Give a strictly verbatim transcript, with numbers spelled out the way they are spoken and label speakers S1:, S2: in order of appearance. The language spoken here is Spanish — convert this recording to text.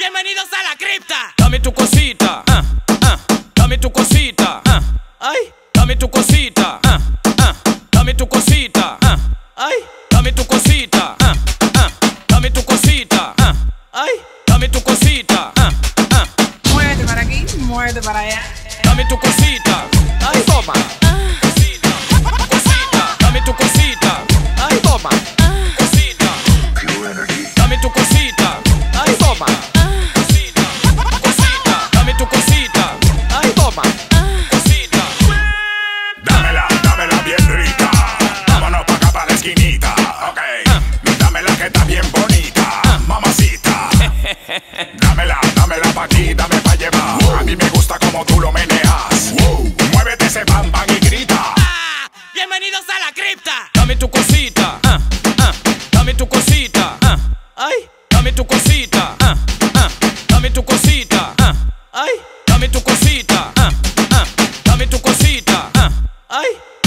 S1: Bienvenidos a la cripta. Dame tu cosita, ah, ah, dame tu cosita, ah, ay, dame tu cosita, ah, ah, dame tu cosita, ah, ay, dame tu cosita, ah, ah, dame tu cosita, ah, ay, dame tu cosita, ah, ah.
S2: Muévete para aquí, muévete para allá.
S1: Dame tu cosita, ay, toma. Cosita, cosita, dame tu cosita, ay, toma. Cosita, dame tu cosita, ay, toma. Cosita, cosita, dame tu cosita, ay, toma. Cosita,
S3: Dámela, dámela bien rica. Vámonos pa' acá pa' la esquinita. Ok, dámela que está bien bonita, mamacita. Dámela, dámela pa' aquí, dame pa' llevar. A mí me gusta como tú lo meneas. Muévete ese bam bam y grita.
S1: ah, bienvenidos a la cripta. Dame tu cosita, ah, ah, dame tu cosita, ah, ay, dame tu cosita, ah, ah, dame tu cosita, ah, ay, dame tu cosita, ah, ah, dame tu cosita, ah, ay.